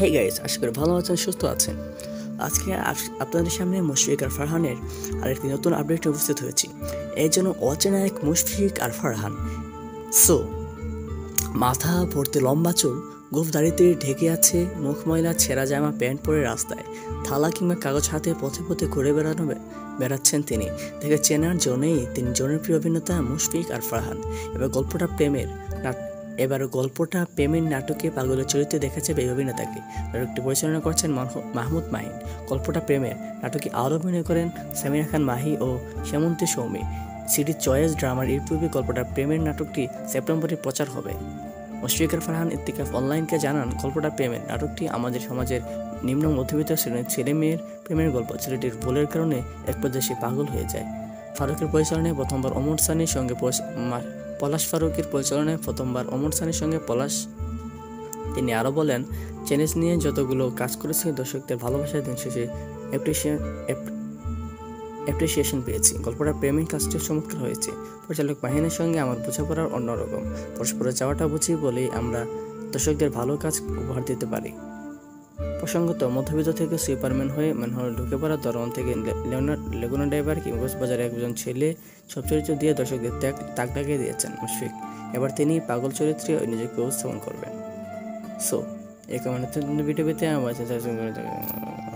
Hey guys, আশা করি ভালো আছেন, সুস্থ আছেন। আজকে আপনাদের সামনে মুশফিক আর ফারহানের আরেকটি নতুন আপডেটে উপস্থিত হয়েছি। এই জন্য অচেনা এক মুশফিক আর ফারহান। সো মাথা ভর্তি লম্বা চুল, গোফ দাড়িতে ঢেকে আছে, মুখ ময়লা, ছেঁড়া জামা প্যান্ট পরে রাস্তায় থালা কিংবা কাগজ হাতে পথে পথে ঘুরে বেড়াচ্ছেন তিনি। দেখে চেনার জন্যই তিনি জনপ্রিয় অভিনেতা মুশফিক আর ফারহান। এবার গল্পটা প্রেমের নাটকে পাগলের চরিত্রে দেখা যাবে এই অভিনেতাকে। নাটকটি পরিচালনা করছেন মাহমুদ মাহিন। গল্পটা প্রেমের নাটকে আরও অভিনয় করেন সামিরা খান মাহি ও শ্যামন্তী সৌমি। সিডি চয়েস ড্রামার ইউটিউবে গল্পটা প্রেমের নাটকটি সেপ্টেম্বরে প্রচার হবে। মুশফিক আর ফারহান ইত্তেফাক অনলাইনকে জানান, গল্পটা প্রেমের নাটকটি আমাদের সমাজের নিম্ন মধ্যবিত্ত শ্রেণীর ছেলে মেয়ের প্রেমের গল্প। ছেলেটির ভুলের কারণে এক পর্যায়ে সে পাগল হয়ে যায়। ফারুকের পরিচালনায় প্রথমবার অমর সানির সঙ্গে পলাশ। তিনি আরও বলেন, চ্যালেঞ্জ নিয়ে যতগুলো কাজ করেছি, দর্শকদের ভালোবাসার দিন শেষে অ্যাপ্রিসিয়েশন পেয়েছি। গল্পটা প্রেমিক কাজটি চমৎকার হয়েছে। পরিচালক মাহিনের সঙ্গে আমার বোঝাপড়ার অন্যরকম। পরস্পরের চাওয়াটা বুঝি বলেই আমরা দর্শকদের ভালো কাজ উপহার দিতে পারি। প্রসঙ্গত, মধ্যবিত্ত থেকে সুপারম্যান হয়ে ম্যানহোলে ঢুকে পড়া, দরওয়ান থেকে লেগুনা ড্রাইভার কিংবা বাজারে একজন ছেলে, সব চরিত্র দিয়ে দর্শকদের তাক লাগিয়ে দিয়েছেন মুশফিক। এবার তিনি পাগল চরিত্রে নিজেকে উপস্থাপন করবেন। সো এই কমেন্ট ভিডিও পেতে আমার